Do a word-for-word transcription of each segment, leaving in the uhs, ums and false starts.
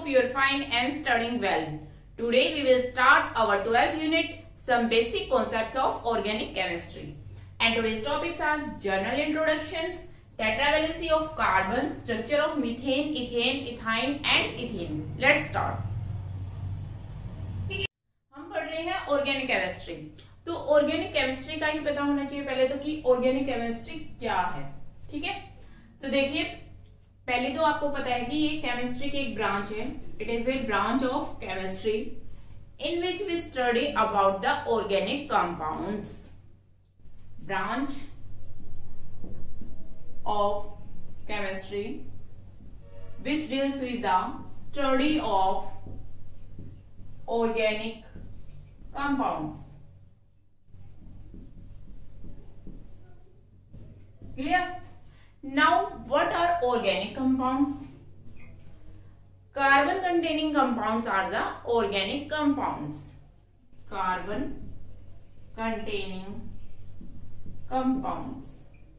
you are fine and studying well. Today we will start our twelfth unit, some basic concepts of organic chemistry. And today's topics are general introductions, tetravalency of carbon, structure of methane, ethane, ethyne and ethene. Let's start. हम पढ़ रहे हैं organic chemistry. तो organic chemistry का ही पता होना चाहिए पहले तो कि ऑर्गेनिक केमिस्ट्री क्या है। ठीक है, तो देखिए पहले तो आपको पता है कि ये केमिस्ट्री की एक ब्रांच है। It is a branch of chemistry in which we study about the organic compounds. Branch of chemistry which deals with the study of organic compounds. Clear? Now, what are organic compounds? Carbon containing compounds are the organic compounds. Carbon containing compounds.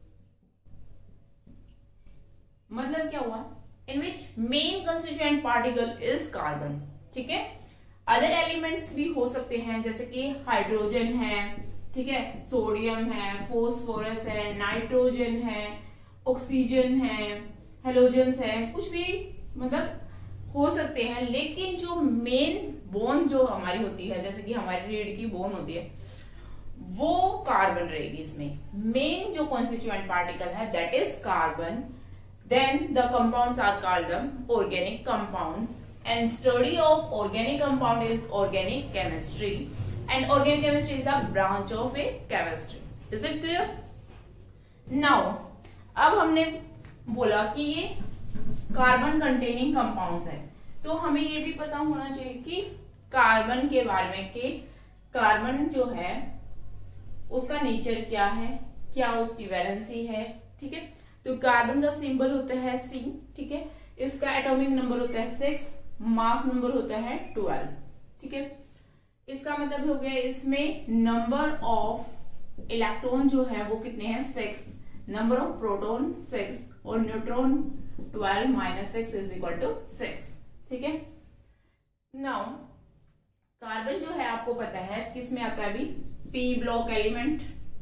मतलब क्या हुआ? In which main constituent particle is carbon. ठीक है? Other elements भी हो सकते हैं जैसे कि हाइड्रोजन है, ठीक है, सोडियम है, फोस्फोरस है, नाइट्रोजन है, ऑक्सीजन है, हेलोजन्स है, कुछ भी मतलब हो सकते हैं। लेकिन जो मेन बोन जो हमारी होती है, जैसे कि हमारी रीढ़ की बोन होती है, वो कार्बन रहेगी। इसमें मेन जो कॉन्स्टिट्यूएंट पार्टिकल है that is carbon. Then the compounds are called the organic compounds and study of organic compound is organic chemistry and organic chemistry is the branch of a chemistry. Is it clear? Now, अब हमने बोला कि ये carbon containing compounds है, तो हमें ये भी पता होना चाहिए कि कार्बन के बारे में कि कार्बन जो है उसका नेचर क्या है, क्या उसकी वैलेंसी है। ठीक है, तो कार्बन का सिंबल होता है सी। ठीक है, इसका एटॉमिक नंबर होता है सिक्स, मास नंबर होता है ट्वेल्व। ठीक है, इसका मतलब हो गया इसमें नंबर ऑफ इलेक्ट्रॉन जो है वो कितने हैं, six, number of proton six और neutron twelve minus six is equal to six. ठीक है, नाउ कार्बन जो है आपको पता है किस में आता है अभी, P block element.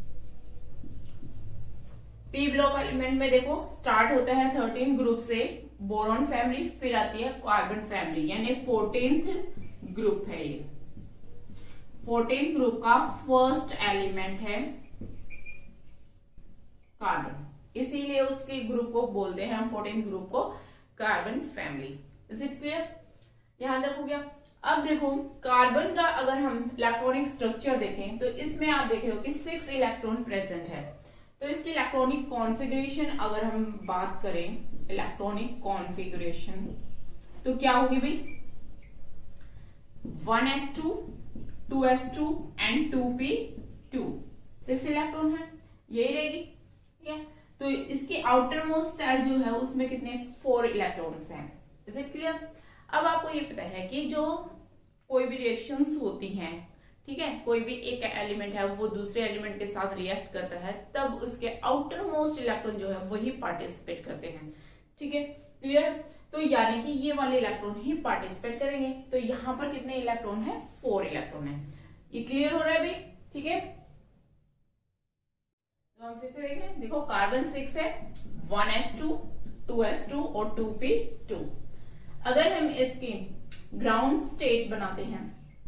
P block element में देखो स्टार्ट होता है थर्टीन ग्रुप से, बोरॉन फैमिली, फिर आती है कार्बन फैमिली, यानी फोर्टीन्थ ग्रुप है ये। फोर्टीन ग्रुप का फर्स्ट एलिमेंट है कार्बन, इसीलिए उसके ग्रुप को बोलते हैं हम फोर्टीन ग्रुप को carbon family. Is it clear? यहां तक हो गया। अब देखो कार्बन का अगर हम इलेक्ट्रॉनिक स्ट्रक्चर देखें तो इसमें आप देखे हो कि सिक्स इलेक्ट्रॉन प्रेजेंट है। तो इसकी इलेक्ट्रॉनिक कॉन्फ़िगरेशन अगर हम बात करें, इलेक्ट्रॉनिक कॉन्फ़िगरेशन तो क्या होगी भाई, one S two, two S two and two P two, six electron है, यही रहेगी। ठीक है, तो इसकी आउटर मोस्ट सेल जो है उसमें कितने, फोर इलेक्ट्रॉन्स हैं। Is it clear? अब आपको ये पता है कि जो कोई भी रिएक्शंस होती हैं, ठीक है, कोई भी एक एलिमेंट है वो दूसरे एलिमेंट के साथ रिएक्ट करता है, तब उसके आउटर मोस्ट इलेक्ट्रॉन जो है वही पार्टिसिपेट करते हैं। ठीक है, क्लियर? तो यानी कि ये वाले इलेक्ट्रॉन ही पार्टिसिपेट करेंगे। तो यहाँ पर कितने इलेक्ट्रॉन है, फोर इलेक्ट्रॉन है। ये क्लियर हो रहा है भाई? ठीक है, तो हम फिर से देखें, देखो कार्बन सिक्स है, one S two, two S two और टू पी टू। अगर हम इसकी ग्राउंड स्टेट बनाते हैं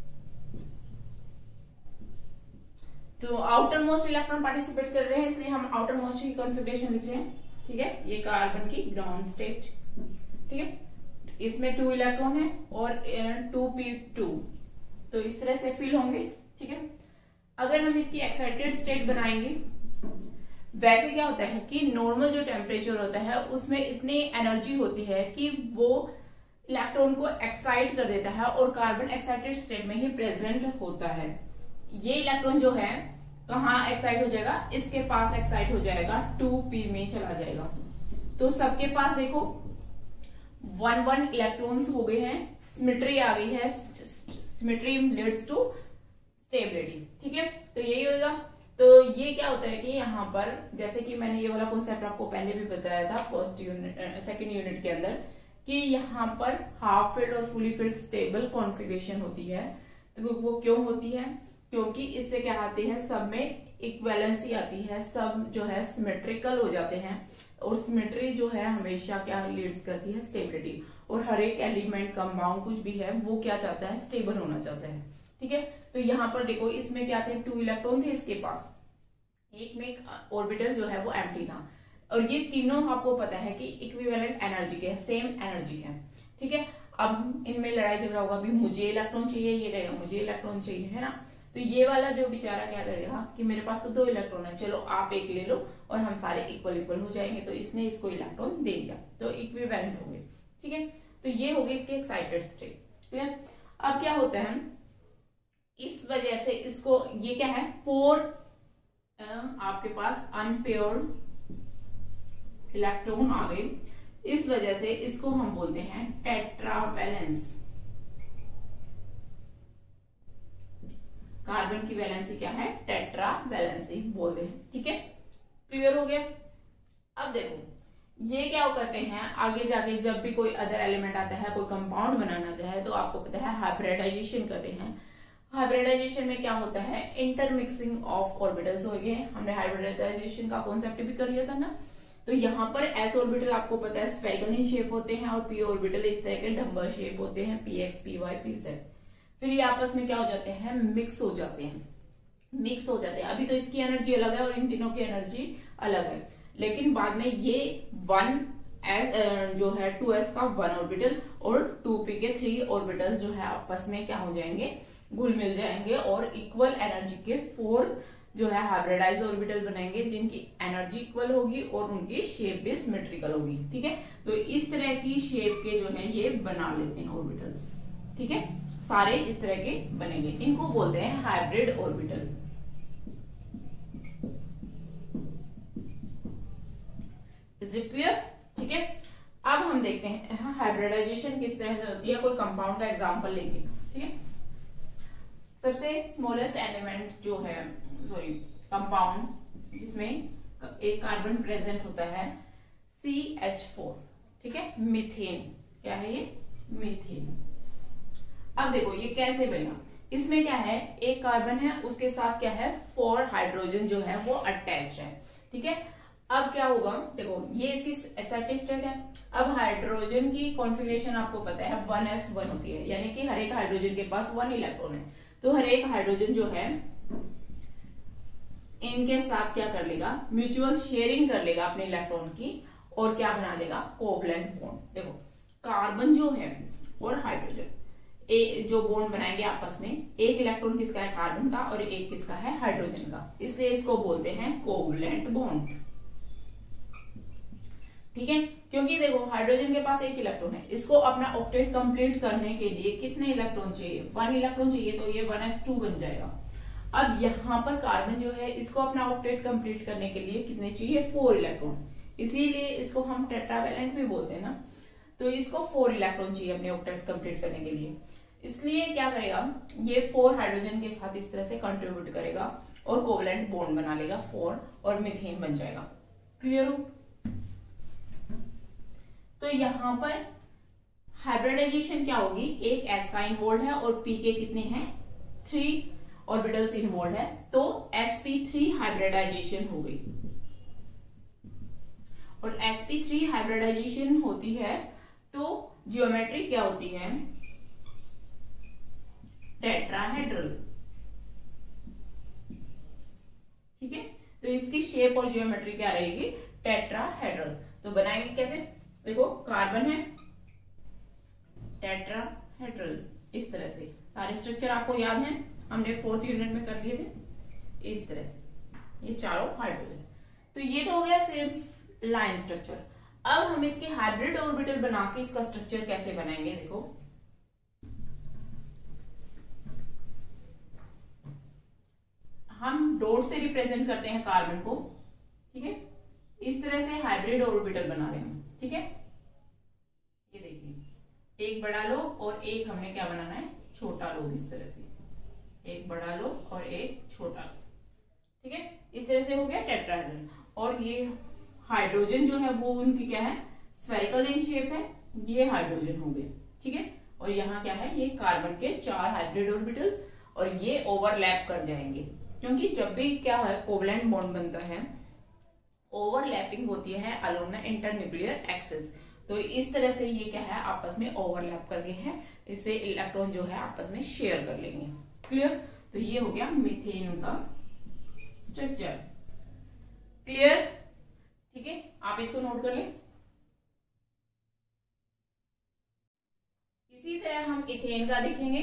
तो आउटर मोस्ट इलेक्ट्रॉन पार्टिसिपेट कर रहे हैं, इसलिए हम आउटर मोस्ट की कॉन्फ़िगरेशन लिख रहे हैं। ठीक है, ये कार्बन की ग्राउंड स्टेट। ठीक है, इसमें टू इलेक्ट्रॉन है और टू पी टू, तो इस तरह से फिल होंगे। ठीक है, अगर हम इसकी एक्साइटेड स्टेट बनाएंगे, वैसे क्या होता है कि नॉर्मल जो टेम्परेचर होता है उसमें इतनी एनर्जी होती है कि वो इलेक्ट्रॉन को एक्साइट कर देता है और कार्बन एक्साइटेड स्टेट में ही प्रेजेंट होता है। ये इलेक्ट्रॉन जो है कहाँ एक्साइट हो जाएगा, इसके पास एक्साइट हो जाएगा, टू पी में चला जाएगा। तो सबके पास देखो वन वन इलेक्ट्रॉन्स हो गए हैं, सिमेट्री आ गई है, सिमेट्री लीड्स टू स्टेबिलिटी। ठीक है, तो यही होगा। तो ये क्या होता है कि यहाँ पर जैसे कि मैंने ये वाला कॉन्सेप्ट आपको पहले भी बताया था फर्स्ट यूनिट सेकंड यूनिट के अंदर कि यहाँ पर हाफ फिल्ड और फुली फिल्ड स्टेबल कॉन्फ़िगरेशन होती है। तो वो क्यों होती है? क्योंकि इससे क्या आती है, सब में इक्वेलेंसी आती है, सब जो है सिमेट्रिकल हो जाते हैं, और सिमेट्री जो है हमेशा क्या लीड्स करती है, स्टेबिलिटी। और हर एक एलिमेंट कंपाउंड कुछ भी है वो क्या चाहता है, स्टेबल होना चाहता है। ठीक है, तो यहाँ पर देखो इसमें क्या थे, टू इलेक्ट्रॉन थे इसके पास, एक में ऑर्बिटल जो है वो एम्प्टी था, और ये तीनों आपको पता है कि इक्विवेलेंट एनर्जी के, सेम एनर्जी है। ठीक है, अब इनमें लड़ाई झगड़ा होगा, भी मुझे इलेक्ट्रॉन चाहिए, ये कहेगा मुझे इलेक्ट्रॉन चाहिए, है ना। तो ये वाला जो बेचारा क्या करेगा कि मेरे पास तो दो इलेक्ट्रॉन है, चलो आप एक ले लो और हम सारे इक्वल इक्वल हो जाएंगे, तो इसने इसको इलेक्ट्रॉन दे दिया, तो इक्विवेलेंट हो गए। ठीक है, तो ये हो गई इसकी एक्साइटेड स्टेट। ठीक है, अब क्या होता है, इस वजह से इसको, ये क्या है, फोर आपके पास अनपेयर्ड इलेक्ट्रॉन आ गए, इस वजह से इसको हम बोलते हैं टेट्रावैलेंस। कार्बन की वैलेंसी क्या है, टेट्रावैलेंसी बोलते हैं। ठीक है, क्लियर हो गया। अब देखो ये क्या करते हैं, आगे जाके जब भी कोई अदर एलिमेंट आता है, कोई कंपाउंड बनाना आता है, तो आपको पता है हाइब्रिडाइजेशन करते हैं। हाइब्रिडाइजेशन में क्या होता है, इंटरमिक्सिंग ऑफ ऑर्बिटल्स हो गए। हमने हाइब्रिडाइजेशन का कॉन्सेप्ट भी कर लिया था ना। तो यहाँ पर एस ऑर्बिटल आपको पता है स्फेरिकल इन शेप होते हैं, और पी ऑर्बिटल इस तरह के डम्बर शेप होते हैं, P X P Y P Z. फिर ये आपस में क्या हो जाते हैं, मिक्स हो जाते हैं, मिक्स हो जाते हैं। अभी तो इसकी एनर्जी अलग है और इन तीनों की एनर्जी अलग है, लेकिन बाद में ये वन एस जो है टू एस का वन ऑर्बिटल और टू पी के थ्री ऑर्बिटल्स जो है आपस में क्या हो जाएंगे, घुल मिल जाएंगे, और इक्वल एनर्जी के फोर जो है हाइब्रिडाइज ऑर्बिटल बनाएंगे, जिनकी एनर्जी इक्वल होगी और उनकी शेप भी सिमेट्रिकल होगी। ठीक है, तो इस तरह की शेप के जो है ये बना लेते हैं ऑर्बिटल्स। ठीक है, सारे इस तरह के बनेंगे, इनको बोलते हैं hybrid orbital. Is it clear? ठीक है, अब हम देखते हैं हाइब्रिडाइजेशन किस तरह से होती है, कोई कंपाउंड का एग्जांपल लेंगे। ठीक है, सबसे स्मॉलेस्ट एलिमेंट जो है, सॉरी कंपाउंड जिसमें एक कार्बन प्रेजेंट होता है, सी एच फोर। ठीक है, मीथेन। क्या है ये, मीथेन। अब देखो ये कैसे बना, इसमें क्या है, एक कार्बन है, उसके साथ क्या है, फोर हाइड्रोजन जो है वो अटैच है। ठीक है, अब क्या होगा, देखो ये इसकी एक्साइटेड स्टेट है। अब हाइड्रोजन की कॉन्फ़िगरेशन आपको पता है वन एस वन होती है, यानी कि हर एक हाइड्रोजन के पास वन इलेक्ट्रॉन है। तो हर एक हाइड्रोजन जो है इनके साथ क्या कर लेगा, म्यूचुअल शेयरिंग कर लेगा अपने इलेक्ट्रॉन की, और क्या बना लेगा, कोवलेंट बॉन्ड। देखो कार्बन जो है और हाइड्रोजन ए, जो बॉन्ड बनाएंगे आपस में, एक इलेक्ट्रॉन किसका है, कार्बन का, और एक किसका है, हाइड्रोजन का, इसलिए इसको बोलते हैं कोवलेंट बॉन्ड। ठीक है, क्योंकि देखो हाइड्रोजन के पास एक इलेक्ट्रॉन है, इसको अपना ऑक्टेट कंप्लीट करने के लिए कितने इलेक्ट्रॉन चाहिए, वन इलेक्ट्रॉन चाहिए, तो ये वन एस टू बन जाएगा। अब यहाँ पर कार्बन जो है, इसको अपना ऑक्टेट कंप्लीट करने के लिए कितने चाहिए, फोर इलेक्ट्रॉन, इसीलिए इसको हम टेट्रावैलेंट भी बोलते हैं ना। तो इसको फोर इलेक्ट्रॉन चाहिए अपने ऑक्टेट कंप्लीट करने के लिए, इसलिए क्या करेगा, ये फोर हाइड्रोजन के साथ इस तरह से कंट्रीब्यूट करेगा और कोवलेंट बॉन्ड बना लेगा फोर, और मीथेन बन जाएगा। क्लियर हो? तो यहाँ पर हाइब्रिडाइजेशन क्या होगी, एक एस का इन्वॉल्व है और पी के कितने हैं, थ्री ऑर्बिटल्स इन्वॉल्व है, तो एस पी थ्री हाइब्रिडाइजेशन हो गई। और एस पी थ्री हाइब्रिडाइजेशन होती है तो जियोमेट्री क्या होती है, टेट्राहेड्रल। ठीक है, तो इसकी शेप और जियोमेट्री क्या रहेगी, टेट्राहेड्रल। तो बनाएंगे कैसे, देखो कार्बन है, टेट्राहेड्रल, इस तरह से सारे स्ट्रक्चर आपको याद है, हमने फोर्थ यूनिट में कर लिए थे। इस तरह से ये चारों हाइड्रोजन, तो ये तो हो गया सिर्फ लाइन स्ट्रक्चर। अब हम इसके हाइब्रिड ऑर्बिटल बना के इसका स्ट्रक्चर कैसे बनाएंगे, देखो हम डॉट से रिप्रेजेंट करते हैं कार्बन को। ठीक है, इस तरह से हाइब्रिड ऑर्बिटल बना रहे हैं। ठीक है, ये देखिए एक बड़ा लो और एक हमने क्या बनाना है, छोटा लो, इस तरह से एक बड़ा लो और एक छोटा लो। ठीक है, इस तरह से हो गया टेट्राहेड्रल। और ये हाइड्रोजन जो है वो उनकी क्या है, स्फेरिकल इन शेप है, ये हाइड्रोजन हो गए, ठीक है। और यहाँ क्या है, ये कार्बन के चार हाइब्रिड ऑर्बिटल, और ये ओवरलैप कर जाएंगे, क्योंकि जब भी क्या है कोवलेंट बॉन्ड बनता है, ओवरलैपिंग होती है अलोंग द इंटरन्यूक्लियर एक्सिस। तो इस तरह से ये क्या है आपस में ओवरलैप कर गए हैं, इससे इलेक्ट्रॉन जो है आपस में शेयर कर लेंगे। क्लियर? तो ये हो गया मीथेन का स्ट्रक्चर। क्लियर? ठीक है, आप इसको नोट कर लें। इसी तरह हम इथेन का देखेंगे।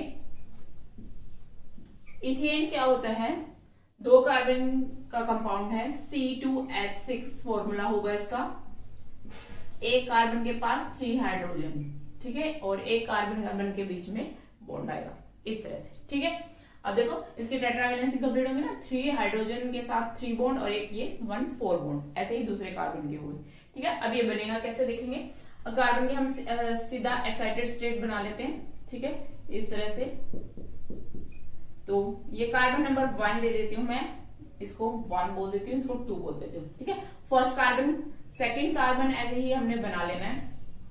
इथेन क्या होता है, दो कार्बन का कंपाउंड है, C two H six formula होगा इसका। एक कार्बन के पास थ्री हाइड्रोजन, ठीक है, और एक कार्बन कार्बन के बीच में बॉन्ड आएगा इस तरह से, ठीक है। अब देखो इसकी टेट्रावैलेंसी कंप्लीट होगी ना, थ्री हाइड्रोजन के साथ थ्री बॉन्ड और एक ये वन फोर बॉन्ड, ऐसे ही दूसरे कार्बन के हुए, ठीक है। अब ये बनेगा कैसे देखेंगे, कार्बन के हम सीधा एक्साइटेड स्टेट बना लेते हैं, ठीक है, इस तरह से। तो ये कार्बन नंबर वन दे देती हूं मैं, इसको वन बोल देती हूँ, इसको टू बोल देती हूँ, ठीक है। फर्स्ट कार्बन सेकेंड कार्बन ऐसे ही हमने बना लेना है,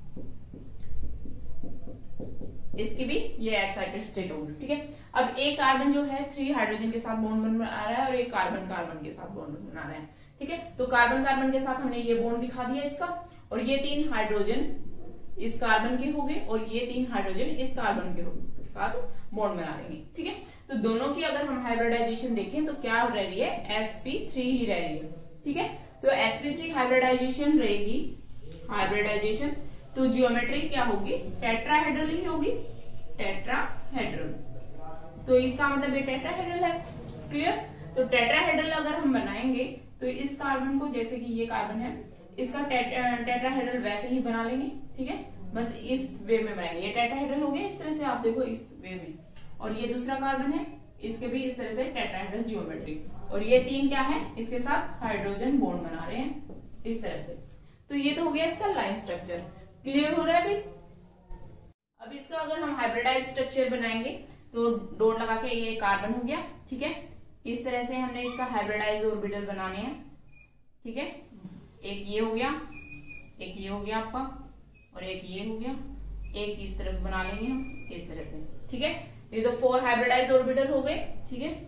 इसकी भी ये एक्साइटेड स्टेट होगी, ठीक है। अब एक कार्बन जो है थ्री हाइड्रोजन के साथ बॉन्ड बना रहा है और एक कार्बन कार्बन के साथ बॉन्ड बना रहा है, ठीक है। तो कार्बन कार्बन के साथ हमने ये बॉन्ड दिखा दिया इसका, और ये तीन हाइड्रोजन इस कार्बन के हो गए और ये तीन हाइड्रोजन इस कार्बन के साथ बॉन्ड बना लेंगे, ठीक है। तो दोनों की अगर हम हाइब्रिडाइजेशन देखें तो क्या रह रही है, एस पी थ्री ही रह रही है, ठीक है। तो एस पी थ्री हाइब्रिडाइजेशन रहेगी, हाइब्रिडाइजेशन तो जियोमेट्री क्या होगी, टेट्राहेड्रल ही होगी, टेट्राहेड्रल। तो इसका मतलब ये टेट्राहेड्रल है। क्लियर? तो टेट्राहेड्रल अगर हम बनाएंगे तो इस कार्बन को, जैसे कि ये कार्बन है, इसका टेट्राहेड्रल वैसे ही बना लेंगे, ठीक है, बस इस वे में बनाएंगे। ये टेट्राहेड्रल हो गया इस तरह से, आप देखो इस वे में, और ये दूसरा कार्बन है, इसके भी इस तरह से टेट्राहेड्रल जियोमेट्री, और ये तीन क्या है, इसके साथ हाइड्रोजन बॉन्ड बना रहे हैं इस तरह से। तो ये तो हो गया इसका लाइन स्ट्रक्चर। क्लियर हो रहा है अभी? अब इसका अगर हम हाइब्रिडाइज स्ट्रक्चर बनाएंगे तो डॉट लगा के ये कार्बन हो गया, ठीक है। इस तरह से हमने इसका हाइब्रिडाइज ऑर्बिटल बनाने हैं, ठीक है। एक ये हो गया, एक ये हो गया आपका, और एक ये हो गया, एक इस तरफ बना लेंगे हम इस तरह से, ठीक है। ये तो फोर हाइब्रिडाइज ऑर्बिटल हो गए, ठीक है।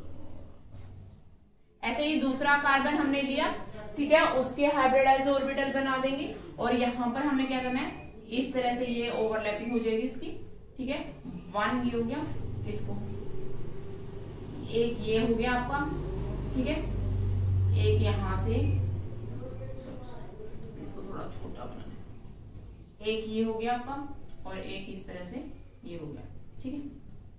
ऐसे ही दूसरा कार्बन हमने लिया, ठीक है, उसके हाइब्रिडाइज ऑर्बिटल बना देंगे, और यहां पर हमें क्या करना है, इस तरह से ये ओवरलैपिंग हो जाएगी इसकी, ठीक है। वन ये हो गया, इसको एक ये हो गया आपका, ठीक है, एक यहां से, इसको थोड़ा छोटा बनाना है, एक ये हो गया आपका, और एक इस तरह से ये हो गया, ठीक है।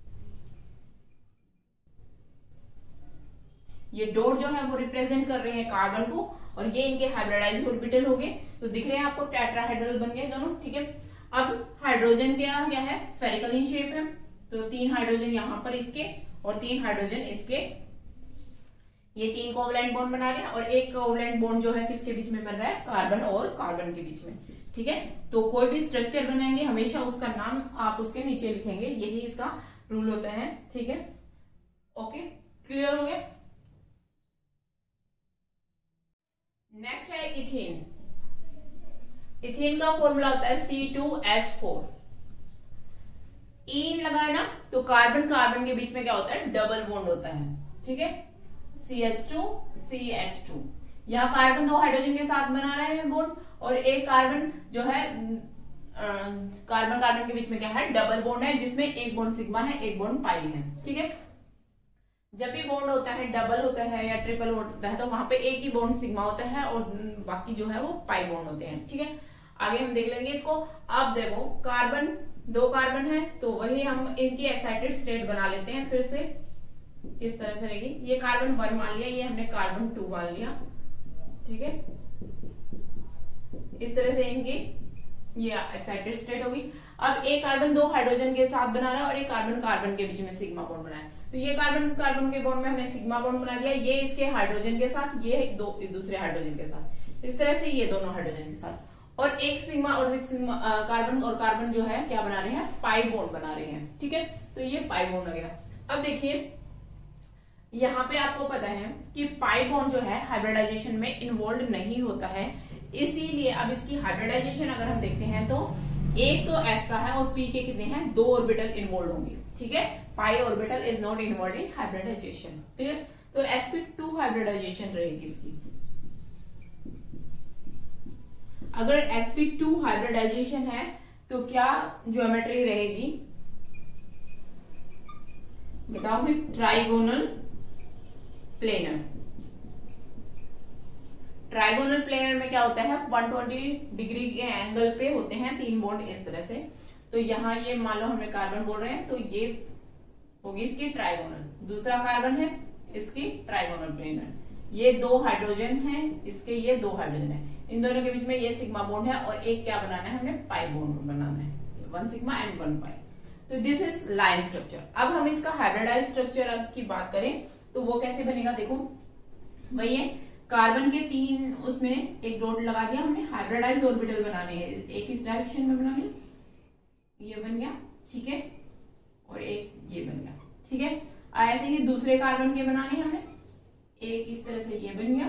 ये डॉट जो है वो रिप्रेजेंट कर रहे हैं कार्बन को, और ये इनके हाइब्रिडाइज ऑर्बिटल हो गए, तो दिख रहे हैं आपको टेट्राहेड्रल बन गए दोनों, ठीक है। अब हाइड्रोजन क्या क्या है, स्फेरिकल इन शेप है, तो तीन हाइड्रोजन यहाँ पर इसके और तीन हाइड्रोजन इसके, ये तीन कोवलेंट बॉन्ड बना रहे हैं, और एक कोवलेंट बॉन्ड जो है किसके बीच में बन रहा है, कार्बन और कार्बन के बीच में, ठीक है। तो कोई भी स्ट्रक्चर बनाएंगे हमेशा उसका नाम आप उसके नीचे लिखेंगे, यही इसका रूल होता है, ठीक है। ओके, क्लियर हो गया? नेक्स्ट है इथेन। इथेन का फॉर्मूला होता है सी टू एच फोर। इन लगा है ना, तो कार्बन कार्बन के बीच में क्या होता है, डबल बॉन्ड होता है, ठीक है, C H two C H two. यहाँ कार्बन दो हाइड्रोजन के साथ बना रहे हैं बॉन्ड, और एक कार्बन जो है कार्बन कार्बन के बीच में क्या है, डबल बॉन्ड है, जिसमें एक बॉन्ड सिग्मा है, एक बॉन्ड पाई है, ठीक है। जब भी बॉन्ड होता है, डबल होता है या ट्रिपल होता है, तो वहां पे एक ही बॉन्ड सिग्मा होता है और बाकी जो है वो पाई बॉन्ड होते हैं, ठीक है। आगे हम देख लेंगे इसको। अब देखो कार्बन, दो कार्बन है, तो वही हम इनकी एक्साइटेड स्टेट बना लेते हैं फिर से, इस तरह से रहेगी। ये कार्बन वन मान लिया, ये हमने कार्बन टू मान लिया, ठीक है। इस तरह से इनकी ये एक्साइटेड स्टेट होगी। अब एक कार्बन दो हाइड्रोजन के साथ बना रहा है और एक कार्बन कार्बन के बीच में सिग्मा बॉन्ड बनाया, तो ये कार्बन कार्बन के बॉन्ड में हमने सिग्मा बॉन्ड बना दिया, ये इसके हाइड्रोजन के साथ, ये दो दूसरे हाइड्रोजन के साथ, इस तरह से ये दोनों हाइड्रोजन के साथ, और एक सिग्मा और एक सिग्मा कार्बन और कार्बन जो है क्या बना रहे हैं, पाई बॉन्ड बना रहे हैं, ठीक है। तो ये पाई बॉन्ड हो गया। अब देखिए यहाँ पे आपको पता है कि पाई बॉन्ड जो है हाइब्रिडाइजेशन में इन्वॉल्व नहीं होता है, इसीलिए अब इसकी हाइब्रिडाइजेशन अगर हम देखते हैं तो एक तो s का है और p के कितने हैं, दो ऑर्बिटल इन्वॉल्व होंगे, ठीक है। Pi orbital is not involve in hybridization, clear. तो एस पी टू हाइब्रिडाइजेशन रहेगी इसकी। अगर एस पी टू हाइब्रिडाइजेशन है तो क्या ज्योमेट्री रहेगी, बताओ भी, ट्राइगोनल प्लेनर। ट्राइगोनल प्लेनर में क्या होता है, एक सौ बीस डिग्री के एंगल पे होते हैं तीन बॉन्ड इस तरह से। तो यहाँ ये मान लो हमने कार्बन बोल रहे हैं तो ये होगी इसकी ट्राइगोनल, दूसरा कार्बन है इसकी ट्राइगोनल प्लेनर। ये दो हाइड्रोजन है, इसके ये दो हाइड्रोजन है, इन दोनों के बीच में ये सिग्मा बॉन्ड है और एक क्या बनाना है, हमें पाई बॉन्ड बनाना है, one sigma and one pi. तो दिस इज लाइन स्ट्रक्चर। अब हम इसका हाइब्रिडाइज स्ट्रक्चर की बात करें तो वो कैसे बनेगा, देखो वही है, कार्बन के तीन उसमें एक डॉट लगा दिया हमने, हाइब्रिडाइज ऑर्बिटल बनाने हैं, एक इस डायरेक्शन में बना लिया, ये बन गया, ठीक है, और एक ये बन गया, ठीक है। ऐसे ही दूसरे कार्बन के बनाने हमने, एक इस तरह से ये बन गया,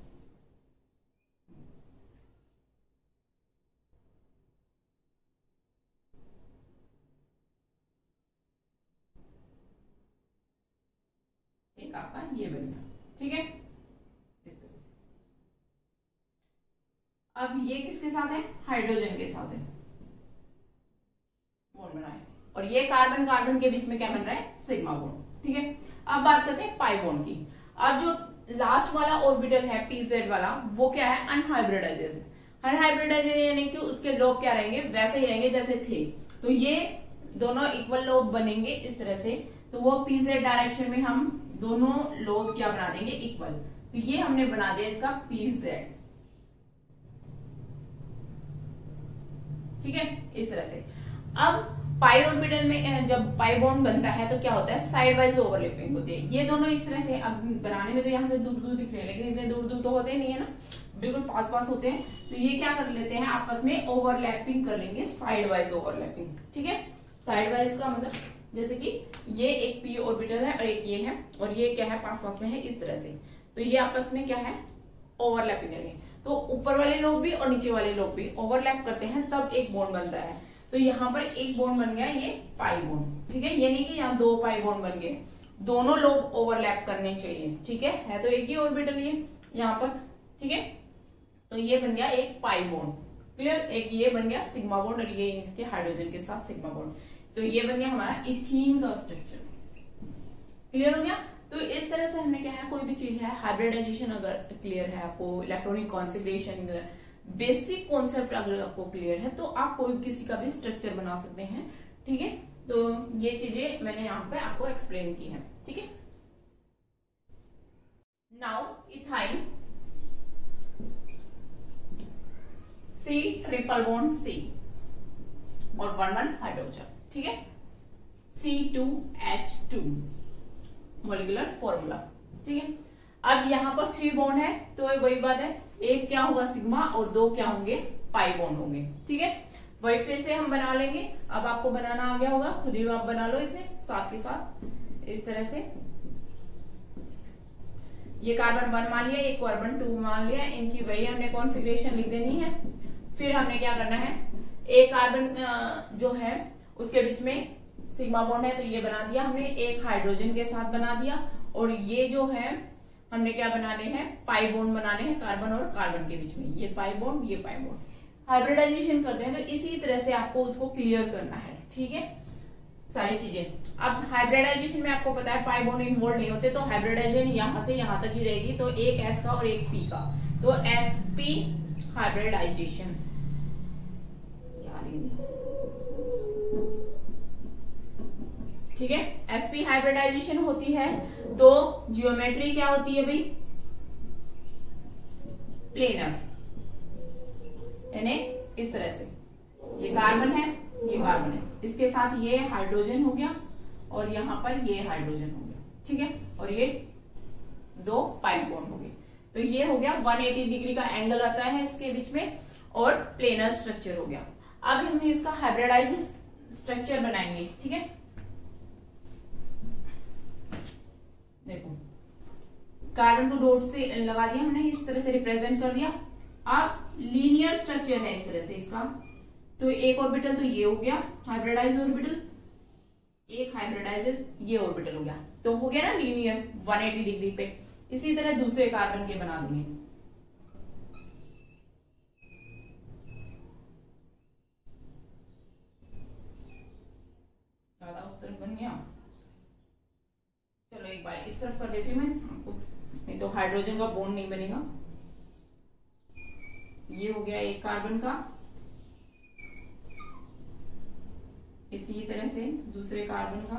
एक आपका ये बन गया, ठीक है, इस तरह से। अब ये किसके साथ है, हाइड्रोजन के साथ है, बॉन्ड बनाए, और ये कार्बन कार्बन के बीच में क्या बन रहा है, सिग्मा बॉन्ड, ठीक है। अब बात करते हैं पाई बॉन्ड की। अब जो लास्ट वाला ऑर्बिटल है पीजेड वाला, वो क्या है, अनहाइब्रिडाइज। अनहाइब्रिडाइज यानी कि उसके लोब क्या रहेंगे, वैसे ही रहेंगे जैसे थे। तो ये दोनों इक्वल लोब बनेंगे इस तरह से, तो वो पीजेड डायरेक्शन में हम दोनों लोब क्या बना देंगे, इक्वल। तो ये हमने बना दिया इसका पीजेड, ठीक है, इस तरह से। अब पाई ऑर्बिटल में जब पाई बॉन्ड बनता है तो क्या होता है, साइड वाइज ओवरलैपिंग होती है, ये दोनों इस तरह से। अब बनाने में तो यहाँ से दूर दूर दिख रहे हैं, लेकिन इतने दूर दूर तो होते ही नहीं है ना, बिल्कुल पास पास होते हैं। तो ये क्या कर लेते हैं, आपस में ओवरलैपिंग कर लेंगे, साइड वाइज ओवरलैपिंग, ठीक है। साइड वाइज का मतलब जैसे कि ये एक पी ऑर्बिटल है और एक ये है, और ये क्या है, पास पास में है इस तरह से। तो ये आपस में क्या है, ओवरलैपिंग करेंगे। तो ऊपर वाले लोग भी और नीचे वाले लोग भी ओवरलैप करते हैं, तब एक बॉन्ड बनता है। तो यहाँ पर एक बॉन्ड बन गया, ये पाई बॉन्ड, ठीक है। ये नहीं कि यहाँ दो पाई बॉन्ड बन गए, दोनों लोग ओवरलैप करने चाहिए, ठीक है, है तो एक ही ऑर्बिटल ये यहाँ पर, ठीक है। तो ये बन गया एक पाई बॉन्ड, क्लियर। एक ये बन गया सिग्मा बॉन्ड और ये इसके हाइड्रोजन के साथ सिग्मा बॉन्ड। तो ये बन गया हमारा इथीन का स्ट्रक्चर, क्लियर हो गया। तो इस तरह से हमने क्या है, कोई भी चीज है, हाइब्रिडाइजेशन अगर क्लियर है आपको, इलेक्ट्रॉनिक कॉन्फिगरेशन, बेसिक कॉन्सेप्ट अगर आपको क्लियर है, तो आप कोई किसी का भी स्ट्रक्चर बना सकते हैं, ठीक है। तो ये चीजें मैंने यहाँ पे आपको एक्सप्लेन की है, ठीक है। Now ethyne, C triple bond C और वन वन हाइड्रोजन, ठीक है, C two H two molecular formula, ठीक है। अब यहाँ पर थ्री बॉन्ड है, तो वही बात है, एक क्या होगा सिग्मा और दो क्या होंगे, पाई बॉन्ड होंगे, ठीक है। वही फिर से हम बना लेंगे। अब आपको बनाना आ गया होगा, खुद ही आप बना लो इतने साथ के साथ इस तरह से। ये कार्बन वन मान लिया, ये कार्बन टू मान लिया, इनकी वही हमने कॉन्फ़िगरेशन लिख देनी है। फिर हमने क्या करना है, एक कार्बन जो है उसके बीच में सिग्मा बॉन्ड है, तो ये बना दिया हमने, एक हाइड्रोजन के साथ बना दिया, और ये जो है हमने क्या बनाने हैं, पाई बॉन्ड बनाने हैं कार्बन और कार्बन के बीच में, ये पाई बॉन्ड, ये पाई बॉन्ड। हाइब्रिडाइजेशन करते हैं तो इसी तरह से आपको उसको क्लियर करना है, ठीक है, सारी चीजें। अब हाइब्रिडाइजेशन में आपको पता है पाई बॉन्ड इन्वॉल्व नहीं होते, तो हाइब्रिडाइजेशन यहां से यहां तक ही रहेगी, तो एक एस का और एक पी का, तो एस पी हाइब्रिडाइजेशन, ठीक है। एसपी हाइब्रिडाइजेशन होती है तो जियोमेट्री क्या होती है भाई, प्लेनर, यानी इस तरह से, ये कार्बन है, ये कार्बन है, इसके साथ ये हाइड्रोजन हो गया और यहाँ पर ये हाइड्रोजन हो गया, ठीक है, और ये दो पाई बॉन्ड हो गए। तो ये हो गया एक सौ अस्सी डिग्री का एंगल आता है इसके बीच में, और प्लेनर स्ट्रक्चर हो गया। अब हम इसका हाइब्रिडाइज स्ट्रक्चर बनाएंगे, ठीक है। देखो कार्बन को डॉट से लगा दिया हमने, इस तरह से रिप्रेजेंट कर दिया। अब लीनियर स्ट्रक्चर है इस तरह से इसका, तो एक ऑर्बिटल तो ये हो गया हाइब्रिडाइज ऑर्बिटल, एक हाइब्रिडाइज ये ऑर्बिटल हो गया, तो हो गया ना लीनियर एक सौ अस्सी डिग्री पे। इसी तरह दूसरे कार्बन के बना देंगे। ज्यादा उस तरफ बन गया, चलो एक बार इस तरफ कर देती हूँ मैं आपको, नहीं तो हाइड्रोजन का बॉन्ड नहीं बनेगा। ये हो गया एक कार्बन का, इसी तरह से दूसरे कार्बन का,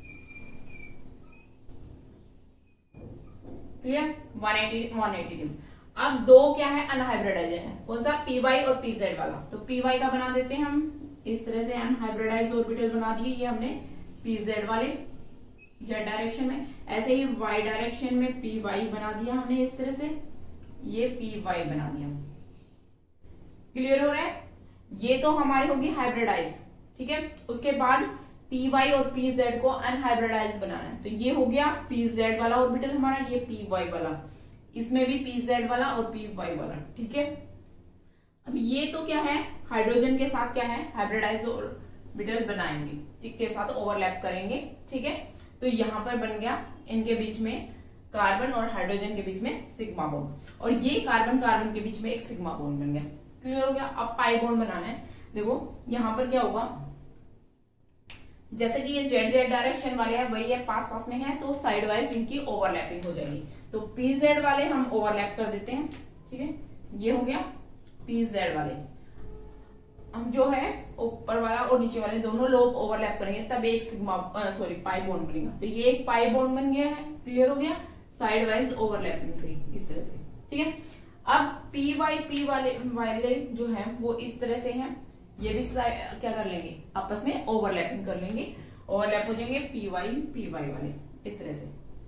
क्लियर, एक सौ अस्सी एक सौ अस्सी डिग्री। अब दो क्या है अनहाइब्रिडाइज है, कौन सा, पी वाई और पी जेड वाला। तो पी वाई का बना देते हैं हम इस तरह से, अनहाइब्रिडाइज ऑर्बिटल बना दिए ये हमने पी जेड वाले जेड डायरेक्शन में। ऐसे ही वाई डायरेक्शन में पी वाई बना दिया हमने इस तरह से, ये पी वाई बना दिया। क्लियर हो रहा है, ये तो हमारी होगी हाइब्रिडाइज, ठीक है। उसके बाद पी वाई और पी जेड को अनहाइब्रिडाइज बनाना है, तो ये हो गया पी जेड वाला ऑर्बिटल हमारा, ये पी वाई वाला, इसमें भी पी जेड वाला और पी वाई वाला, ठीक है। अब ये तो क्या है हाइड्रोजन के साथ क्या है हाइब्रिडाइज ऑर्बिटल बनाएंगे, ठीक के साथ ओवरलैप करेंगे, ठीक है। तो यहां पर बन गया इनके बीच में कार्बन और हाइड्रोजन के बीच में सिग्मा बॉन्ड, और ये कार्बन कार्बन के बीच में एक सिग्मा बॉन्ड बन गया। क्लियर हो गया। अब पाई बॉन्ड बनाना है, देखो यहां पर क्या होगा, जैसे कि ये जेड जेड डायरेक्शन वाले हैं वही है, पास पास में है, तो साइड वाइज इनकी ओवरलैपिंग हो जाएगी। तो पी जेड वाले हम ओवरलैप कर देते हैं, ठीक है, ये हो गया पी जेड वाले। हम जो है ऊपर वाला और नीचे वाले दोनों लोग ओवरलैप करेंगे, तब एक सिग्मा सॉरी पाई बॉन्ड बनेगा। तो ये एक पाई बॉन्ड बन गया है, क्लियर हो गया, साइड वाइज ओवरलैपिंग से इस तरह से, ठीक है। अब पी वाई पी वाले वाले जो है वो इस तरह से हैं, ये भी क्या कर लेंगे आपस में ओवरलैपिंग कर लेंगे, ओवरलैप हो जाएंगे पी वाई पी वाई वाले इस तरह से।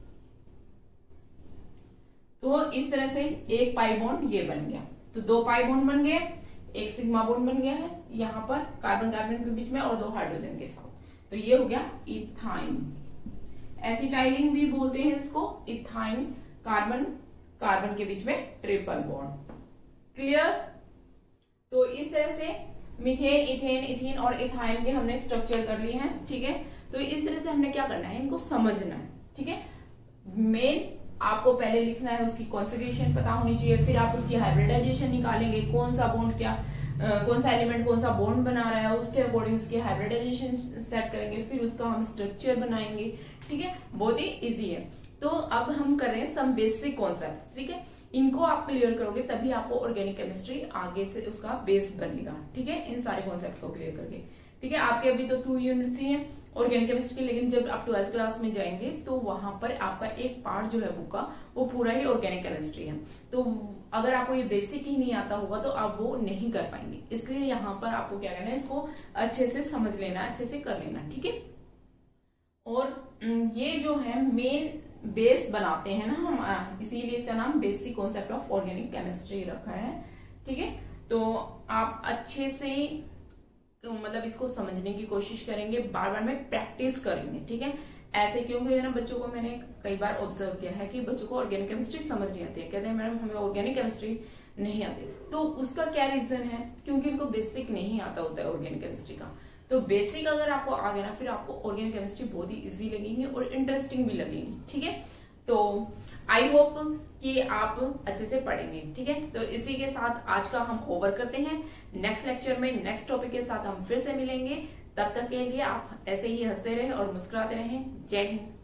तो इस तरह से एक पाई बॉन्ड ये बन गया, तो दो पाई बॉन्ड बन गए, एक सिग्मा बॉन्ड बन गया है यहाँ पर कार्बन कार्बन के बीच में और दो हाइड्रोजन के साथ। तो ये हो गया इथाइन, एसिटाइलिन भी बोलते हैं इसको, इथाइन कार्बन कार्बन के बीच में ट्रिपल बॉन्ड। क्लियर। तो इस तरह से मीथेन इथेन इथीन और इथाइन के हमने स्ट्रक्चर कर लिए हैं, ठीक है। तो इस तरह से हमने क्या करना है, इनको समझना है, ठीक है। मेन आपको पहले लिखना है, उसकी कॉन्फ़िगरेशन पता होनी चाहिए, फिर आप उसकी हाइब्रिडाइजेशन निकालेंगे, कौन सा बॉन्ड क्या आ, कौन सा एलिमेंट कौन सा बॉन्ड बना रहा है, उसके अकॉर्डिंग उसकी हाइब्रिडाइजेशन सेट करेंगे, फिर उसका हम स्ट्रक्चर बनाएंगे, ठीक है। बहुत ही इजी है। तो अब हम कर रहे हैं सम बेसिक कॉन्सेप्ट, ठीक है। इनको आप क्लियर करोगे तभी आपको ऑर्गेनिक केमिस्ट्री आगे से उसका बेस बनेगा, ठीक है, इन सारे कॉन्सेप्ट को क्लियर करके, ठीक है। आपके अभी तो टू यूनिट्स ही है ऑर्गेनिक केमिस्ट्री के, लेकिन जब आप ट्वेल्थ क्लास में जाएंगे तो वहां पर आपका एक पार्ट जो है बुक का वो पूरा ही ऑर्गेनिक केमिस्ट्री है। तो अगर आपको ये बेसिक ही नहीं आता होगा तो आप वो नहीं कर पाएंगे, इसलिए यहाँ पर आपको क्या करना है, इसको अच्छे से समझ लेना, अच्छे से कर लेना, ठीक है। और ये जो है मेन बेस बनाते हैं ना हम, इसीलिए इसका नाम basic concept of organic chemistry रखा है, ठीक है। तो आप अच्छे से तो मतलब इसको समझने की कोशिश करेंगे, बार बार में प्रैक्टिस करेंगे, ठीक है। ऐसे क्योंकि है ना, बच्चों को मैंने कई बार ऑब्जर्व किया है कि बच्चों को ऑर्गेनिक केमिस्ट्री समझ नहीं आती है, कहते हैं मैडम हमें ऑर्गेनिक केमिस्ट्री नहीं आती। तो उसका क्या रीजन है, क्योंकि उनको बेसिक नहीं आता होता है ऑर्गेनिक केमिस्ट्री का। तो बेसिक अगर आपको आ गया ना, फिर आपको ऑर्गेनिक केमिस्ट्री बहुत ही इजी लगेगी और इंटरेस्टिंग भी लगेगी, ठीक है। तो आई होप कि आप अच्छे से पढ़ेंगे, ठीक है। तो इसी के साथ आज का हम ओवर करते हैं, नेक्स्ट लेक्चर में नेक्स्ट टॉपिक के साथ हम फिर से मिलेंगे। तब तक के लिए आप ऐसे ही हंसते रहें और मुस्कुराते रहें। जय हिंद।